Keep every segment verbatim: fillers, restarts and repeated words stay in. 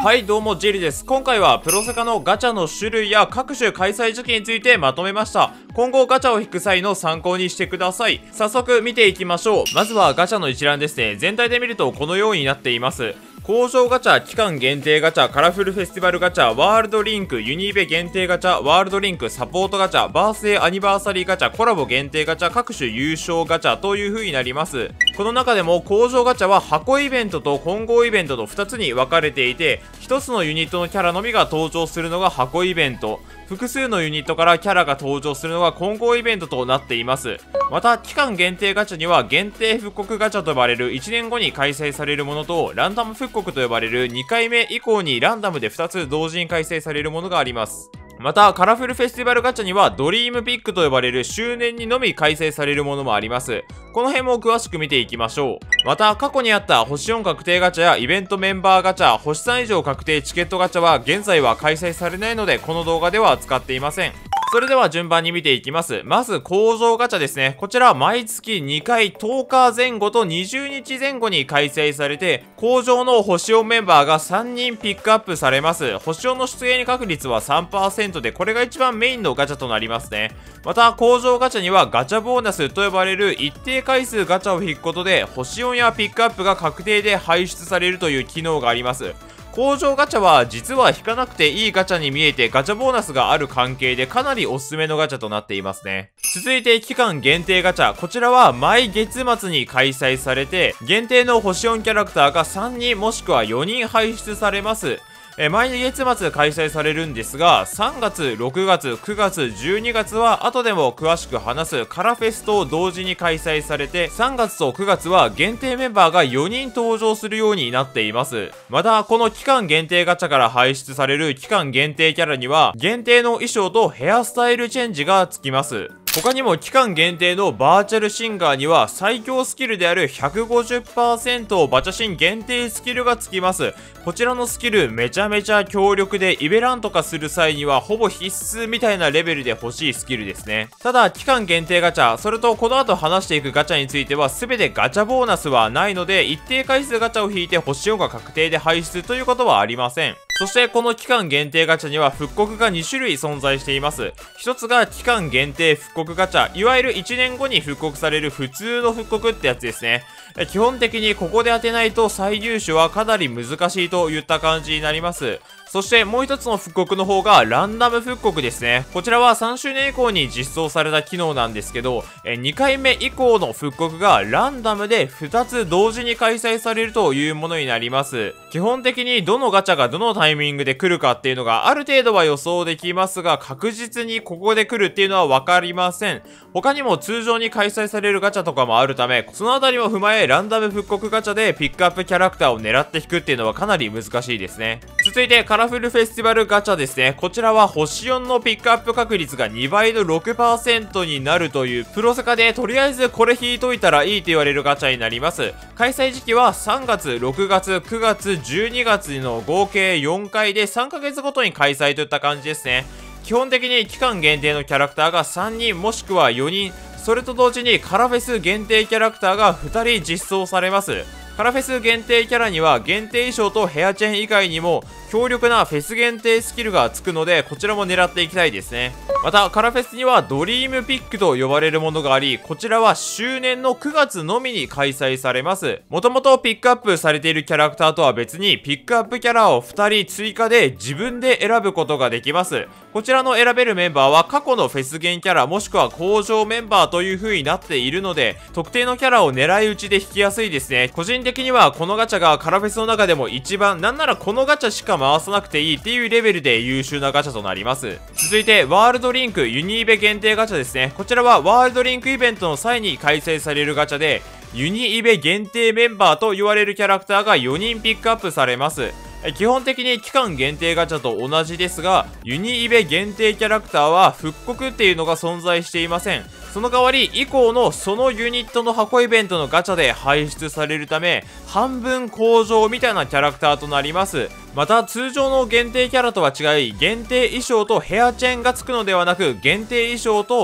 はい、どうもジェリです。今回はプロセカのガチャの種類や各種開催時期についてまとめました。今後ガチャを引く際の参考にしてください。早速見ていきましょう。まずはガチャの一覧ですね。全体で見るとこのようになっています。工場ガチャ、期間限定ガチャ、カラフルフェスティバルガチャ、ワールドリンク、ユニーベ限定ガチャ、ワールドリンク、サポートガチャ、バースデーアニバーサリーガチャ、コラボ限定ガチャ、各種優勝ガチャという風になります。この中でも工場ガチャは箱イベントと混合イベントのふたつに分かれていて、ひとつのユニットのキャラのみが登場するのが箱イベント、複数のユニットからキャラが登場するのが混合イベントとなっています。また、期間限定ガチャには限定復刻ガチャと呼ばれるいちねんごに開催されるものと、ランダム復刻と呼ばれるにかいめ以降にランダムでふたつ同時に開催されるものがあります。また、カラフルフェスティバルガチャにはドリームピックと呼ばれる周年にのみ開催されるものもあります。この辺も詳しく見ていきましょう。また、過去にあった星よん確定ガチャやイベントメンバーガチャ、星さん以上確定チケットガチャは現在は開催されないので、この動画では扱っていません。それでは順番に見ていきます。まず、工場ガチャですね。こちら、毎月にかい、とおかぜん後とにじゅうにちぜん後に開催されて、工場の星よんメンバーがさんにんピックアップされます。星よんの出現確率は さんパーセント で、これが一番メインのガチャとなりますね。また、工場ガチャにはガチャボーナスと呼ばれる一定回数ガチャを引くことで、星よんやピックアップが確定で排出されるという機能があります。工場ガチャは実は引かなくていいガチャに見えてガチャボーナスがある関係でかなりおすすめのガチャとなっていますね。続いて期間限定ガチャ。こちらは毎月末に開催されて限定の星よんキャラクターがさんにんもしくはよにん輩出されます。え毎月末開催されるんですが、さんがつ、ろくがつ、くがつ、じゅうにがつは後でも詳しく話すカラフェスと同時に開催されて、さんがつとくがつは限定メンバーがよにん登場するようになっています。また、この期間限定ガチャから輩出される期間限定キャラには、限定の衣装とヘアスタイルチェンジがつきます。他にも期間限定のバーチャルシンガーには最強スキルである ひゃくごじゅっパーセント バチャシン限定スキルがつきます。こちらのスキルめちゃめちゃ強力でイベランとかする際にはほぼ必須みたいなレベルで欲しいスキルですね。ただ期間限定ガチャ、それとこの後話していくガチャについては全てガチャボーナスはないので一定回数ガチャを引いて星よんが確定で排出ということはありません。そしてこの期間限定ガチャには復刻がにしゅるい存在しています。ひとつが期間限定復刻ガチャ、いわゆるいちねんごに復刻される普通の復刻ってやつですね。基本的にここで当てないと最優秀はかなり難しいといった感じになります。そしてもう一つの復刻の方がランダム復刻ですね。こちらはさんしゅうねん以降に実装された機能なんですけど、にかいめ以降の復刻がランダムでふたつ同時に開催されるというものになります。基本的にどのガチャがどのタイミングで来るかっていうのがある程度は予想できますが、確実にここで来るっていうのはわかりません。他にも通常に開催されるガチャとかもあるため、そのあたりも踏まえランダム復刻ガチャでピックアップキャラクターを狙って引くっていうのはかなり難しいですね。続いてカラフルフェスティバルガチャですね。こちらは星よんのピックアップ確率がにばいの ろくパーセント になるというプロセカでとりあえずこれ引いといたらいいと言われるガチャになります。開催時期はさんがつ、ろくがつ、くがつ、じゅうにがつの合計よんかいでさんかげつごとに開催といった感じですね。基本的に期間限定のキャラクターがさんにんもしくはよにん、それと同時にカラフェス限定キャラクターがふたり実装されます。カラフェス限定キャラには限定衣装とヘアチェン以外にも強力なフェス限定スキルがつくので、こちらも狙っていきたいですね。またカラフェスにはドリームピックと呼ばれるものがあり、こちらは周年のくがつのみに開催されます。もともとピックアップされているキャラクターとは別にピックアップキャラをふたり追加で自分で選ぶことができます。こちらの選べるメンバーは過去のフェス限キャラもしくは工場メンバーという風になっているので、特定のキャラを狙い撃ちで引きやすいですね。個人的にはこのガチャがカラフェスの中でも一番、なんならこのガチャしか回さなくていいっていうレベルで優秀なガチャとなります。続いてワールドリンクユニーベ限定ガチャですね。こちらはワールドリンクイベントの際に開催されるガチャで、ユニイベ限定メンバーと言われるキャラクターがよにんピックアップされます。基本的に期間限定ガチャと同じですが、ユニイベ限定キャラクターは復刻っていうのが存在していません。その代わり以降のそのユニットの箱イベントのガチャで排出されるため、半分工場みたいなキャラクターとなります。また通常の限定キャラとは違い、限定衣装とヘアチェーンがつくのではなく、限定衣装と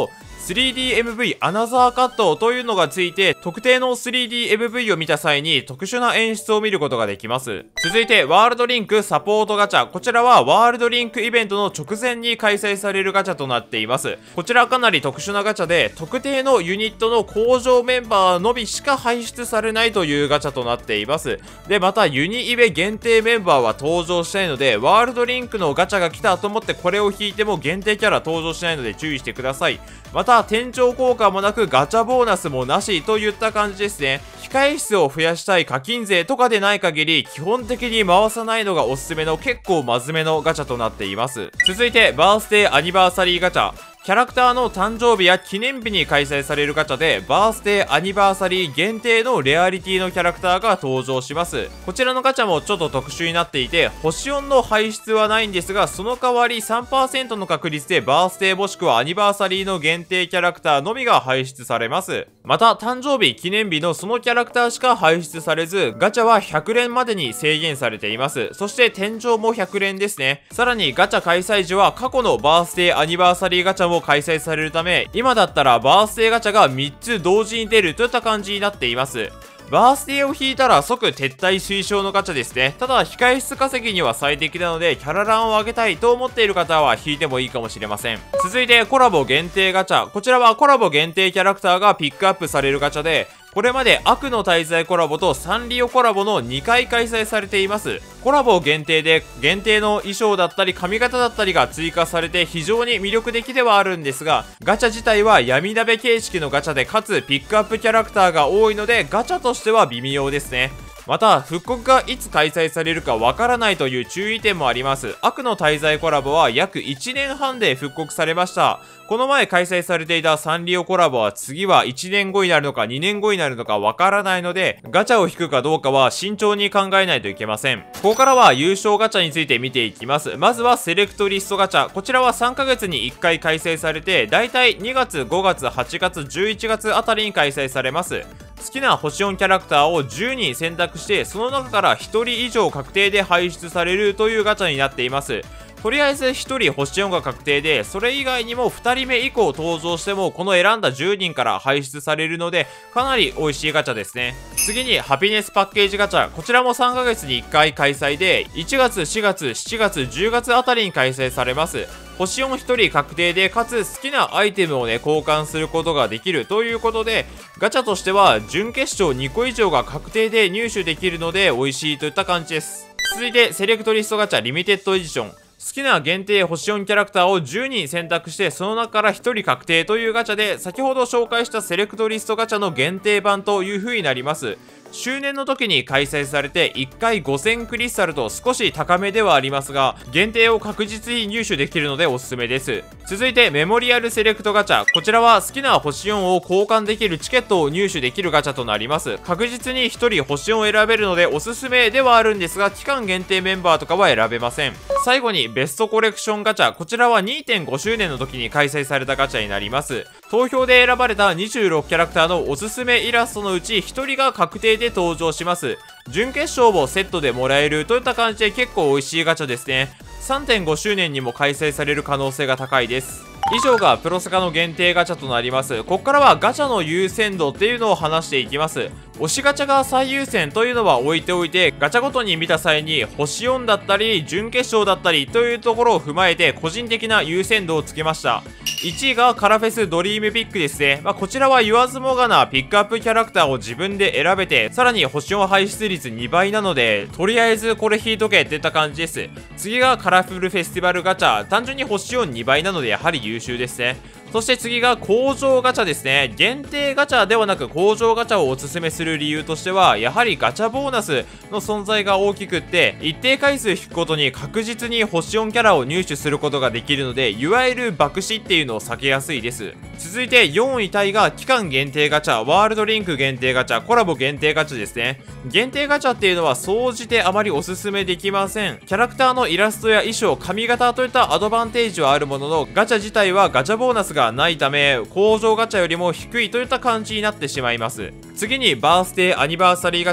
スリーディーエムブイ アナザーカットというのがついて、特定の スリーディーエムブイ を見た際に特殊な演出を見ることができます。続いて、ワールドリンクサポートガチャ。こちらはワールドリンクイベントの直前に開催されるガチャとなっています。こちらかなり特殊なガチャで、特定のユニットの工場メンバーのみしか排出されないというガチャとなっています。で、またユニイベ限定メンバーは登場しないので、ワールドリンクのガチャが来たと思ってこれを引いても限定キャラ登場しないので注意してください。また、店長効果もなくガチャボーナスもなしといった感じですね。控え室を増やしたい課金税とかでない限り、基本的に回さないのがおすすめの結構真面目のガチャとなっています。続いて、バースデーアニバーサリーガチャ。キャラクターの誕生日や記念日に開催されるガチャで、バースデーアニバーサリー限定のレアリティのキャラクターが登場します。こちらのガチャもちょっと特殊になっていて、星よんの排出はないんですが、その代わり さんパーセント の確率でバースデーもしくはアニバーサリーの限定キャラクターのみが排出されます。また、誕生日、記念日のそのキャラクターしか排出されず、ガチャはひゃく連までに制限されています。そして天井もひゃく連ですね。さらにガチャ開催時は過去のバースデーアニバーサリーガチャも開催されるため、今だったらバースデーガチャがみっつ同時に出るといった感じになっています。バースデーを引いたら即撤退推奨のガチャですね。ただ、控え室稼ぎには最適なので、キャラランを上げたいと思っている方は引いてもいいかもしれません。続いて、コラボ限定ガチャ。こちらはコラボ限定キャラクターがピックアップされるガチャで、これまで悪の滞在コラボとサンリオコラボのにかい開催されています。コラボ限定で限定の衣装だったり髪型だったりが追加されて非常に魅力的ではあるんですが、ガチャ自体は闇鍋形式のガチャでかつピックアップキャラクターが多いのでガチャとしては微妙ですね。また、復刻がいつ開催されるかわからないという注意点もあります。悪の滞在コラボは約いちねんはんで復刻されました。この前開催されていたサンリオコラボは次はいちねんごになるのかにねんごになるのかわからないので、ガチャを引くかどうかは慎重に考えないといけません。ここからは優勝ガチャについて見ていきます。まずはセレクトリストガチャ。こちらはさんかげつにいっかい開催されて、だいたいにがつ、ごがつ、はちがつ、じゅういちがつあたりに開催されます。好きな星よんキャラクターをじゅうにん選択して、その中からひとり以上確定で排出されるというガチャになっています。とりあえずひとり星よんが確定で、それ以外にもふたりめ以降登場しても、この選んだじゅうにんから排出されるので、かなり美味しいガチャですね。次に、ハピネスパッケージガチャ。こちらもさんかげつにいっかい開催で、いちがつ、しがつ、しちがつ、じゅうがつあたりに開催されます。星よんひとり確定で、かつ好きなアイテムをね、交換することができるということで、ガチャとしては、準決勝にこ以上が確定で入手できるので、美味しいといった感じです。続いて、セレクトリストガチャリミテッドエディション。好きな限定星よんキャラクターをじゅうにん選択して、その中からひとり確定というガチャで、先ほど紹介したセレクトリストガチャの限定版という風になります。周年の時に開催されていっかいごせんクリスタルと少し高めではありますが、限定を確実に入手できるのでおすすめです。続いてメモリアルセレクトガチャ。こちらは好きな星よんを交換できるチケットを入手できるガチャとなります。確実にひとり星よんを選べるのでおすすめではあるんですが、期間限定メンバーとかは選べません。最後にベストコレクションガチャ。こちらは にてんご 周年の時に開催されたガチャになります。投票で選ばれたにじゅうろくキャラクターのおすすめイラストのうちひとりが確定で登場します。準決勝をセットでもらえるといった感じで結構美味しいガチャですね。さんてんご 周年にも開催される可能性が高いです。以上がプロセカの限定ガチャとなります。ここからはガチャの優先度っていうのを話していきます。推しガチャが最優先というのは置いておいて、ガチャごとに見た際に星よんだったり準決勝だったりというところを踏まえて個人的な優先度をつけました。いちいがカラフェスドリームピックですね。まあ、こちらは言わずもがなピックアップキャラクターを自分で選べて、さらに星よん排出率にばいなので、とりあえずこれ引いとけっていった感じです。次がカラフルフェスティバルガチャ。単純に星よんにばいなのでやはり優秀ですね。そして次が工場ガチャですね。限定ガチャではなく工場ガチャをおすすめする理由としては、やはりガチャボーナスの存在が大きくって、一定回数引くことに確実に星よんキャラを入手することができるので、いわゆる爆死っていうのを避けやすいです。続いてよんいタイが期間限定ガチャ、ワールドリンク限定ガチャ、コラボ限定ガチャですね。限定ガチャっていうのは総じてあまりおすすめできません。キャラクターのイラストや衣装、髪型といったアドバンテージはあるものの、ガチャ自体はガチャボーナスがないため、工場ガチャよりも低いといった感じになってしまいます。次にバースデーアニバーサリーガチャ。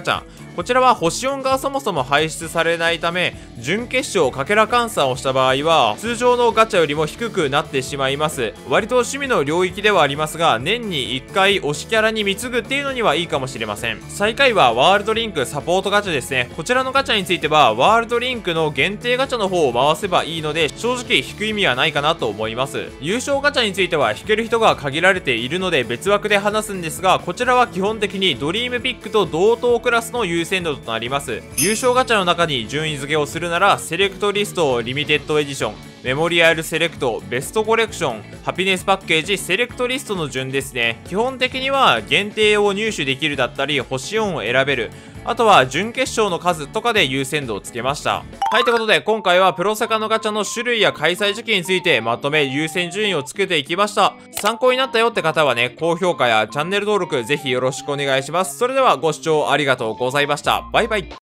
こちらは星よんがそもそも排出されないため、準決勝かけら換算をした場合は通常のガチャよりも低くなってしまいます。割と趣味の領域ではありますが、年にいっかい推しキャラに貢ぐっていうのにはいいかもしれません。最下位はワールドリンクサポートガチャですね。こちらのガチャについてはワールドリンクの限定ガチャの方を回せばいいので、正直引く意味はないかなと思います。優勝ガチャについては引ける人が限られているので別枠で話すんですが、こちらは基本的にドリームピックと同等クラスの優先度となります。優勝ガチャの中に順位付けをするなら、セレクトリストリミテッドエディション、メモリアルセレクト、ベストコレクション、ハピネスパッケージ、セレクトリストの順ですね。基本的には限定を入手できるだったり、星よんを選べる。あとは準決勝の数とかで優先度をつけました。はい、ということで今回はプロセカのガチャの種類や開催時期についてまとめ優先順位をつけていきました。参考になったよって方はね、高評価やチャンネル登録ぜひよろしくお願いします。それではご視聴ありがとうございました。バイバイ。